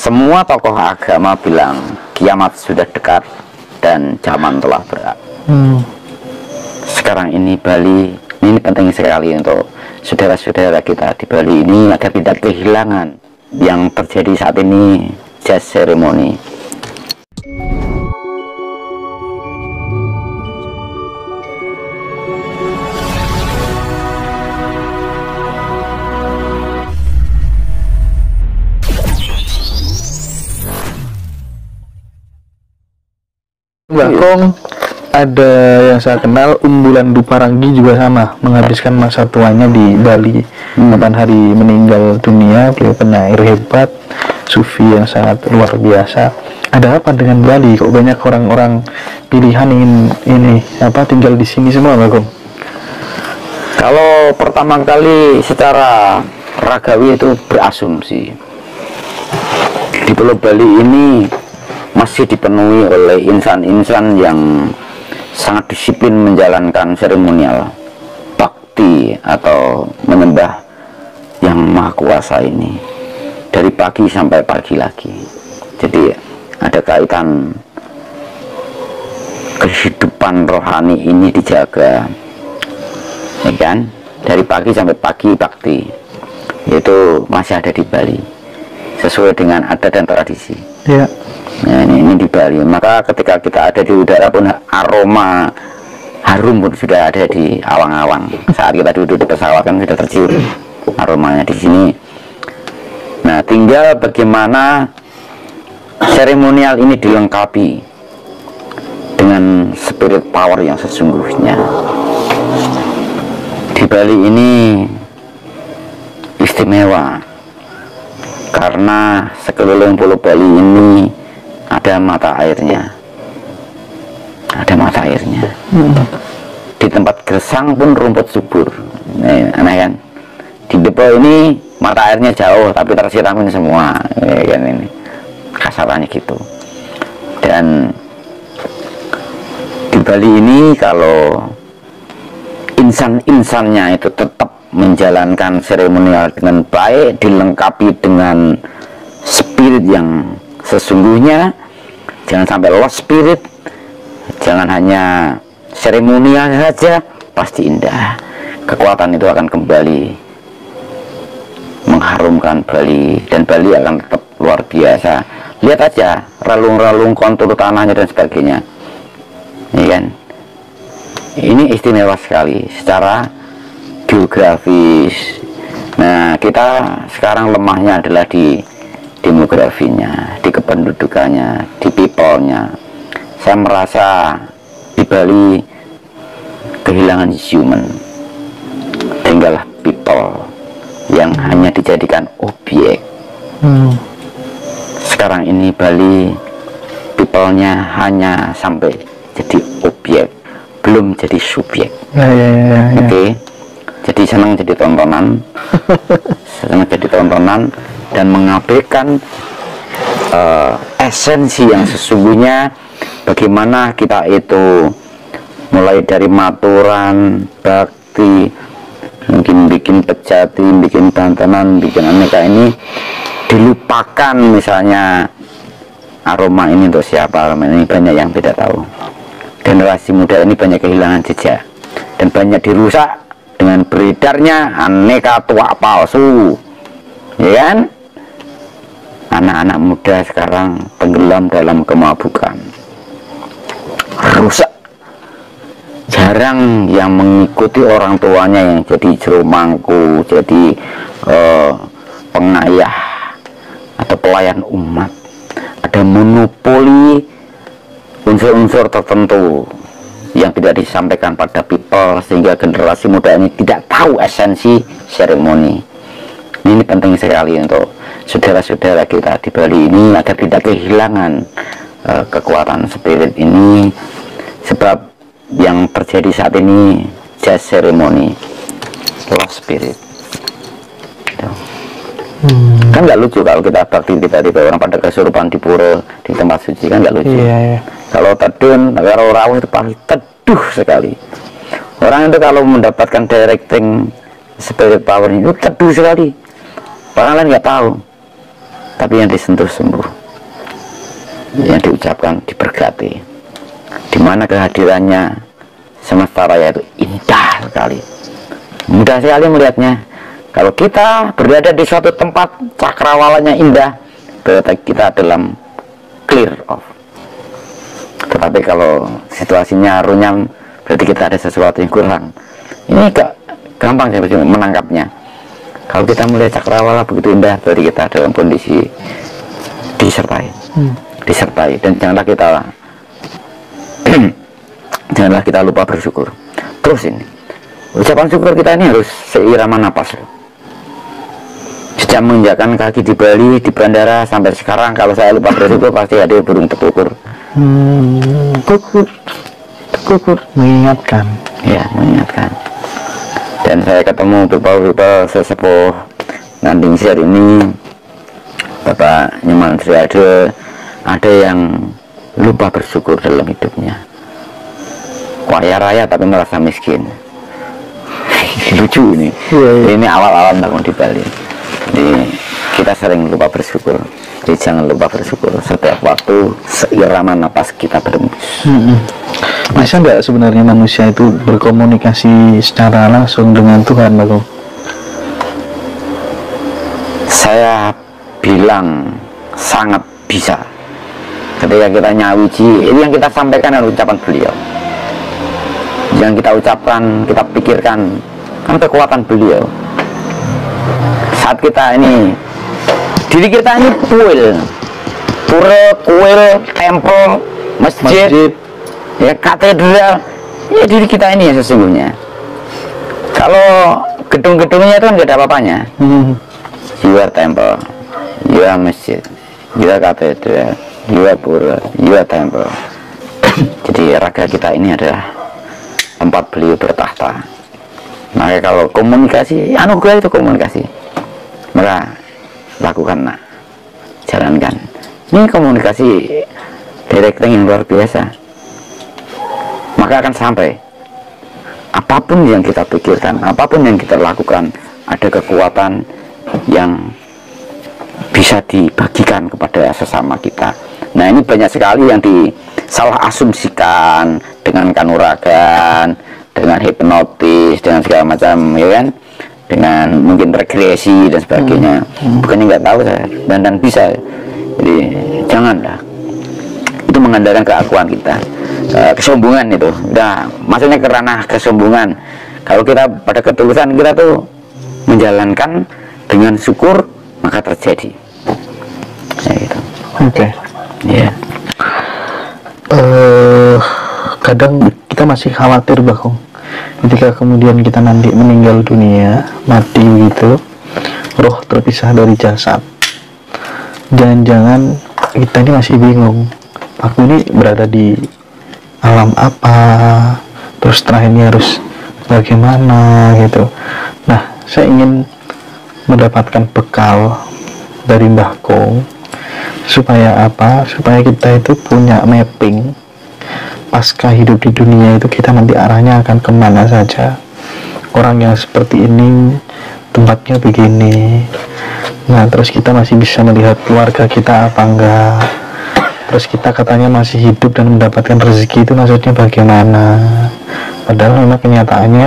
Semua tokoh agama bilang kiamat sudah dekat dan zaman telah berat. Sekarang ini Bali, ini penting sekali untuk saudara-saudara kita di Bali ini agar tidak kehilangan yang terjadi saat ini, jazz ceremony. Bakong ada yang saya kenal, Umbulan Duparangi juga sama, menghabiskan masa tuanya di Bali. 8 hari meninggal dunia, beliau penyair hebat, sufi yang sangat luar biasa. Ada apa dengan Bali? Kok banyak orang-orang pilihan ingin tinggal di sini semua, Bakong? Kalau pertama kali secara ragawi itu berasumsi di Pulau Bali ini masih dipenuhi oleh insan-insan yang sangat disiplin menjalankan seremonial bakti atau menyembah yang maha kuasa ini dari pagi sampai pagi lagi. Jadi ada kaitan kehidupan rohani ini dijaga, ya kan? Dari pagi sampai pagi bakti itu masih ada di Bali sesuai dengan adat dan tradisi. Ya. Nah, ini di Bali. Maka ketika kita ada di udara pun aroma harum pun sudah ada di awang-awang. Saat kita duduk di pesawat kan sudah tercium aromanya di sini. Nah, tinggal bagaimana seremonial ini dilengkapi dengan spirit power yang sesungguhnya. Di Bali ini istimewa karena sekeliling Pulau Bali ini ada mata airnya, di tempat gersang pun rumput subur. Nah, aneh kan? Di Depo ini mata airnya jauh tapi tersiramin semua, ya kan? Ini kasarannya gitu. Dan di Bali ini kalau insan-insannya itu tetap menjalankan seremonial dengan baik, dilengkapi dengan spirit yang sesungguhnya, jangan sampai lost spirit, jangan hanya seremonial saja, pasti indah. Kekuatan itu akan kembali mengharumkan Bali, dan Bali akan tetap luar biasa. Lihat aja relung-relung kontur tanahnya dan sebagainya, ya kan? Ini istimewa sekali secara geografis. Nah, kita sekarang lemahnya adalah di demografinya, di kependudukannya, di people-nya. Saya merasa di Bali kehilangan human, tinggallah people yang hanya dijadikan objek. Sekarang ini Bali people-nya hanya sampai jadi objek, belum jadi subjek. Oke. Jadi senang jadi tontonan, dan mengabaikan esensi yang sesungguhnya. Bagaimana kita itu mulai dari maturan, bakti, mungkin bikin pejati, bikin bantanan, bikin aneka ini dilupakan. Misalnya aroma ini untuk siapa, aroma ini banyak yang tidak tahu. Generasi muda ini banyak kehilangan jejak dan banyak dirusak dengan beredarnya aneka tua palsu, ya kan? Anak-anak muda sekarang tenggelam dalam kemabukan, rusak. Jarang yang mengikuti orang tuanya yang jadi juru mangku, jadi pengayah atau pelayan umat. Ada monopoli unsur-unsur tertentu yang tidak disampaikan pada people, sehingga generasi muda ini tidak tahu esensi seremoni. Ini penting sekali untuk saudara-saudara kita di Bali ini agar tidak kehilangan kekuatan spirit ini, sebab yang terjadi saat ini jazz ceremony, lost spirit. Kan nggak lucu kalau kita bakti tiba-tiba orang pada kesurupan di pura, di tempat suci, kan nggak lucu. Kalau tedun, kalau rawuh itu pasti teduh sekali. Orang itu kalau mendapatkan directing spirit power itu teduh sekali. Orang lain nggak tahu. tapi yang disentuh sembuh, yang diucapkan diberkati, di mana kehadirannya semesta raya itu indah sekali, mudah sekali melihatnya. Kalau kita berada di suatu tempat cakrawalanya indah, berarti kita dalam clear off. Tetapi kalau situasinya runyam, berarti kita ada sesuatu yang kurang. Ini gampang saya menangkapnya. Kalau kita melihat cakrawala begitu indah, berarti kita dalam kondisi disertai, dan janganlah kita lupa bersyukur. Terus ini ucapan syukur kita ini harus seirama napas. Sejak menginjakkan kaki di Bali, di bandara sampai sekarang, kalau saya lupa bersyukur pasti ada burung terkukur. Kukur mengingatkan. Ya, mengingatkan. Dan saya ketemu beberapa sesepuh Nganding Siar ini, Bapak Nyoman Triade, ada yang lupa bersyukur dalam hidupnya. Kaya raya tapi merasa miskin. Lucu ini. Ini awal-awal bangun di Bali. Jadi kita sering lupa bersyukur. Jadi jangan lupa bersyukur setiap waktu, seirama napas kita berhembus. Bisa nggak sebenarnya manusia itu berkomunikasi secara langsung dengan Tuhan, Bang? Saya bilang sangat bisa. Ketika kita nyawiji, ini yang kita sampaikan adalah ucapan beliau. Yang kita ucapkan, kita pikirkan, kan kekuatan beliau. Saat kita ini, diri kita ini pura, kuil, tempel, masjid, ya katedral, ya diri kita ini ya sesungguhnya. Kalau gedung-gedungnya itu kan nggak ada apa-apanya. Jiwa tempel, jiwa masjid, jiwa katedral, jiwa pura, jiwa tempel. Jadi raga kita ini adalah tempat beliau bertahta. Maka kalau komunikasi, anugerah itu komunikasi, maka lakukan, jalankan. Ini komunikasi directing yang luar biasa. Maka akan sampai. Apapun yang kita pikirkan, apapun yang kita lakukan, ada kekuatan yang bisa dibagikan kepada sesama kita. Nah, ini banyak sekali yang disalah asumsikan dengan kanuragan, dengan hipnotis, dengan segala macam, ya kan, dengan mungkin regresi dan sebagainya. Bukannya nggak tahu saya, dan bisa. Jadi janganlah, itu mengandalkan keakuan kita, kesombongan itu udah maksudnya ke ranah kesombongan. Kalau kita pada ketulusan kita tuh menjalankan dengan syukur, maka terjadi ya gitu. Oke. Ya. Kadang kita masih khawatir, Bang, ketika kemudian kita nanti meninggal dunia, mati gitu, roh terpisah dari jasad. Jangan-jangan kita ini masih bingung, aku ini berada di alam apa, terus setelah ini harus bagaimana gitu. Nah, saya ingin mendapatkan bekal dari Mbah Kong supaya apa? Supaya kita itu punya mapping pasca hidup di dunia itu, kita nanti arahnya akan kemana saja. Orang yang seperti ini tempatnya begini. Nah, terus kita masih bisa melihat keluarga kita apa enggak. Terus kita katanya masih hidup dan mendapatkan rezeki, itu maksudnya bagaimana. Padahal memang kenyataannya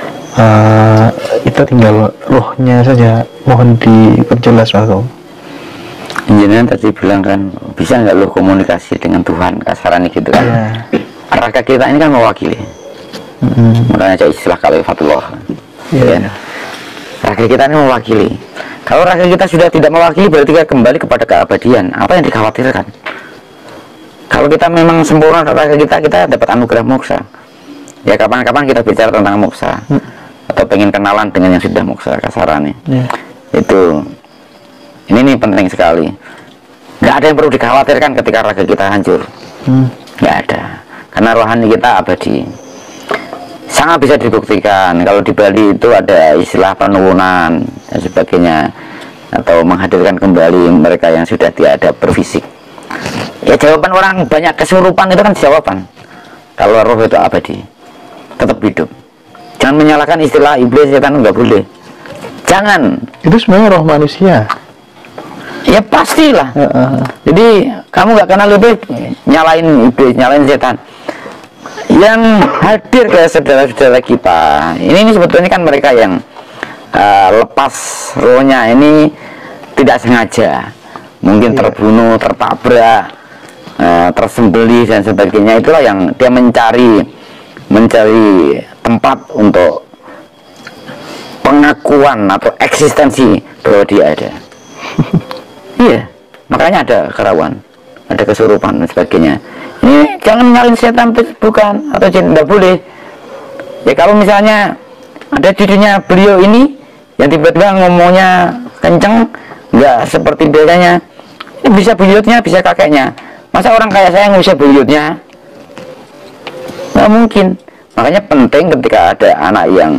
kita tinggal rohnya saja. Mohon diperjelas, Bang. Injinier tadi bilang kan, bisa nggak lo komunikasi dengan Tuhan, kasarannya gitu kan. Raga kita ini kan mewakili. Makanya ada istilah kalifatullah. Ya. Raga kita ini mewakili. Kalau raga kita sudah tidak mewakili, berarti kita kembali kepada keabadian. Apa yang dikhawatirkan? Kalau kita memang sempurna raga kita dapat anugerah moksa. Ya kapan-kapan kita bicara tentang moksa, atau pengen kenalan dengan yang sudah moksa, kasarannya. Itu ini penting sekali. Nggak ada yang perlu dikhawatirkan ketika raga kita hancur. Nggak ada, karena rohani kita abadi. Sangat bisa dibuktikan kalau di Bali itu ada istilah penurunan dan sebagainya, atau menghadirkan kembali mereka yang sudah tiada berfisik. Ya jawaban orang banyak kesurupan itu kan jawaban. Kalau roh itu abadi, tetap hidup. Jangan menyalahkan istilah iblis, setan, nggak boleh. Jangan. Itu sebenarnya roh manusia. Ya pastilah. Jadi kamu nggak kenal iblis, nyalain iblis, nyalain setan. Yang hadir ke saudara-saudara kita ini sebetulnya kan mereka yang lepas rohnya ini tidak sengaja, mungkin terbunuh, tertabrak, tersembelih dan sebagainya. Itulah yang dia mencari tempat untuk pengakuan atau eksistensi bahwa dia ada. Iya, makanya ada kerawan, ada kesurupan dan sebagainya. Ini jangan nyalin setan, bukan, atau tidak boleh. Ya kalau misalnya ada cucunya beliau ini yang tiba-tiba ngomongnya kenceng, nggak seperti biasanya, ini bisa buyutnya, bisa kakeknya. Masa orang kayak saya nggak bisa buyutnya? Nggak mungkin. Makanya penting ketika ada anak yang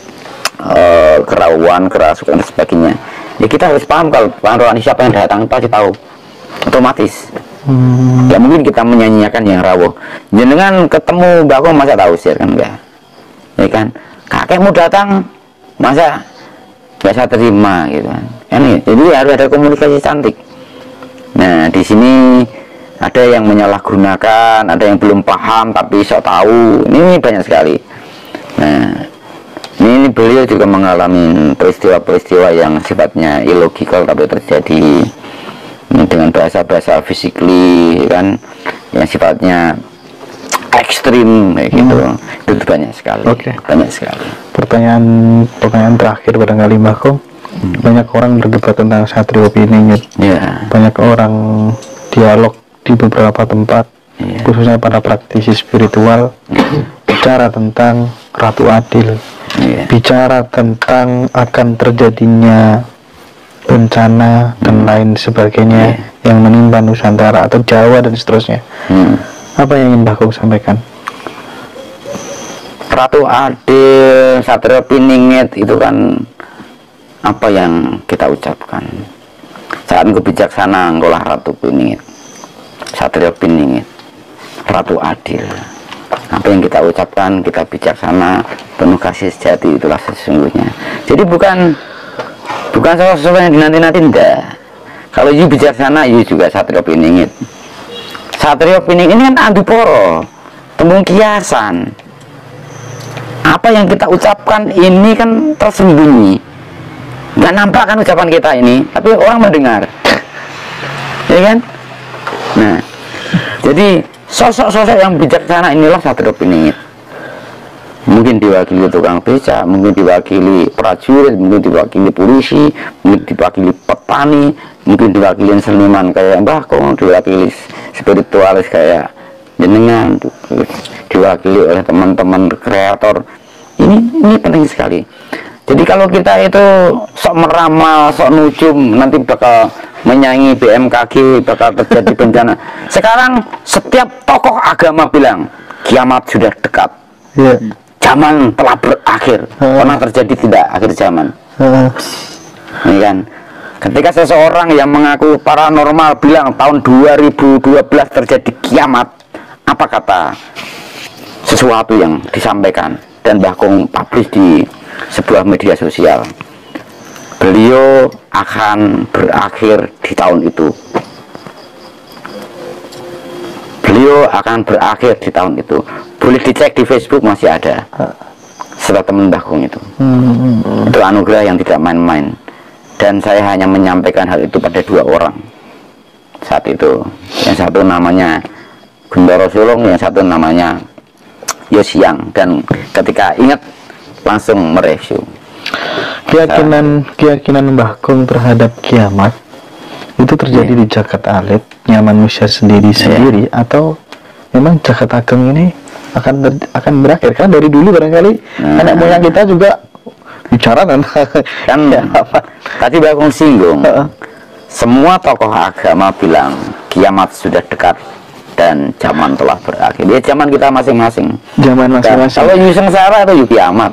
kerawan, kerasukan dan sebagainya, ya kita harus paham kalau rohani siapa yang datang pasti tahu otomatis. Ya mungkin kita menyanyiakan yang rawuh. Jenengan ketemu Mbak Kong masa tahu sih kan enggak? Ya kan? Kakekmu datang masa biasa terima gitu kan? Jadi harus ada komunikasi cantik. Nah di sini ada yang menyalahgunakan, ada yang belum paham tapi sok tahu. Ini banyak sekali. Nah ini beliau juga mengalami peristiwa-peristiwa yang sifatnya illogical tapi terjadi dengan bahasa-bahasa physically kan, yang sifatnya ekstrim kayak gitu. Itu banyak sekali. Banyak sekali. Pertanyaan terakhir barangkali Mbak Kong. Banyak orang berdebat tentang Satrio Piningit. Banyak orang dialog di beberapa tempat, khususnya pada praktisi spiritual, bicara tentang Ratu Adil, bicara tentang akan terjadinya bencana dan lain sebagainya yang menimpa Nusantara atau Jawa dan seterusnya. Apa yang ingin Mbak Kong sampaikan? Ratu Adil, Satrio Piningit itu kan apa yang kita ucapkan. Saat engkau bijaksana, engkaulah Ratu Piningit, Satrio Piningit, Ratu Adil. Apa yang kita ucapkan, kita bijaksana, penuh kasih sejati, itulah sesungguhnya. Jadi bukan sosok yang dinanti-nanti, enggak. Kalau you bijaksana, you juga Satrio Piningit. Satrio Piningit ini kan Anduporo, tembung kiasan. Apa yang kita ucapkan ini kan tersembunyi, nggak nampak kan ucapan kita ini, tapi orang mendengar, ya kan? Nah, jadi sosok-sosok yang bijaksana inilah Satrio Piningit. Mungkin diwakili tukang beca, mungkin diwakili prajurit, mungkin diwakili polisi, mungkin diwakili petani, mungkin diwakili seniman kayak Mbah Kong, diwakili spiritualis kayak jenengan, diwakili oleh teman-teman kreator. Ini penting sekali. Jadi kalau kita itu sok meramal, sok nujum, nanti bakal menyanyi BMKG, bakal terjadi bencana. Sekarang setiap tokoh agama bilang kiamat sudah dekat. Zaman telah berakhir. Pernah terjadi tidak akhir zaman? Ini kan, ketika seseorang yang mengaku paranormal bilang tahun 2012 terjadi kiamat, apa kata sesuatu yang disampaikan dan Mbah Kong publish di sebuah media sosial? Beliau akan berakhir di tahun itu. Beliau akan berakhir di tahun itu. Boleh dicek di Facebook, masih ada setelah teman Mbah Kong itu. Itu anugerah yang tidak main-main. Dan saya hanya menyampaikan hal itu pada 2 orang saat itu. Yang satu namanya Gendoro Sulung, yang satu namanya Yosiang. Dan ketika ingat langsung mereview. Keyakinan Mbah Kong terhadap kiamat itu terjadi di Jagat Alit, manusia sendiri atau memang Jagat Ageng ini akan berakhir? Kan dari dulu barangkali nenek moyang kita juga bicara kan tadi Mbah Kong singgung, semua tokoh agama bilang kiamat sudah dekat dan zaman telah berakhir. Ya zaman kita masing-masing. Kalau you sengsara atau you kiamat.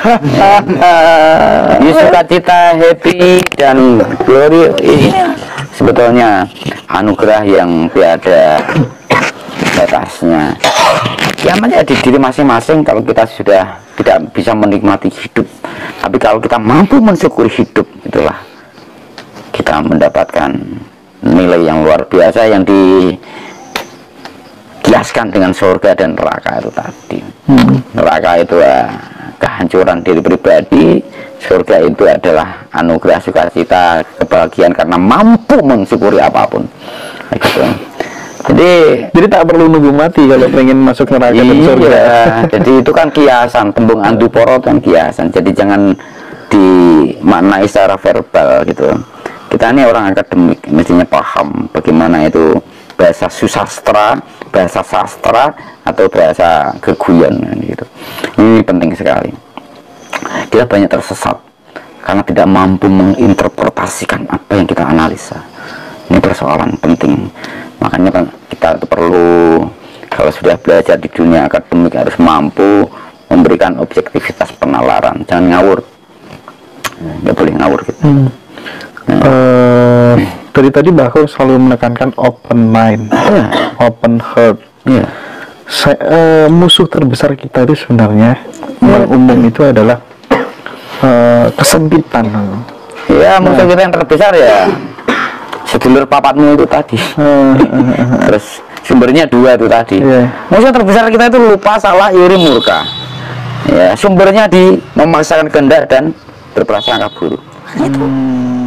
You sukacita, happy dan glory, ini sebetulnya anugerah yang tiada batasnya. Kiamatnya di diri masing-masing. Kalau kita sudah tidak bisa menikmati hidup, tapi kalau kita mampu mensyukuri hidup, itulah kita mendapatkan nilai yang luar biasa yang dikiaskan dengan surga dan neraka itu tadi. Neraka itu kehancuran diri pribadi, surga itu adalah anugerah sukacita, kebahagiaan karena mampu mensyukuri apapun. Gitu. Jadi tak perlu nunggu mati kalau pengen masuk neraka dan surga. Jadi itu kan kiasan, tembung anduporo kan kiasan. Jadi jangan dimaknai secara verbal gitu. Kita ini orang akademik, mestinya paham bagaimana itu bahasa susastra, bahasa sastra, atau bahasa keguyon gitu. Ini penting sekali. Kita banyak tersesat karena tidak mampu menginterpretasikan apa yang kita analisa. Ini persoalan penting. Makanya kita itu perlu, kalau sudah belajar di dunia akademik, harus mampu memberikan objektivitas penalaran. Jangan ngawur, nggak boleh ngawur gitu. Dari tadi Mbak selalu menekankan open mind, open heart. Musuh terbesar kita itu sebenarnya yang umum itu adalah kesempitan. Ya, musuh kita yang terbesar ya sedulur papatmu itu tadi. Terus sumbernya dua itu tadi. Musuh terbesar kita itu lupa, salah, iri, murka. Ya, sumbernya di memaksakan kehendak dan berprasangka buruk. Itu.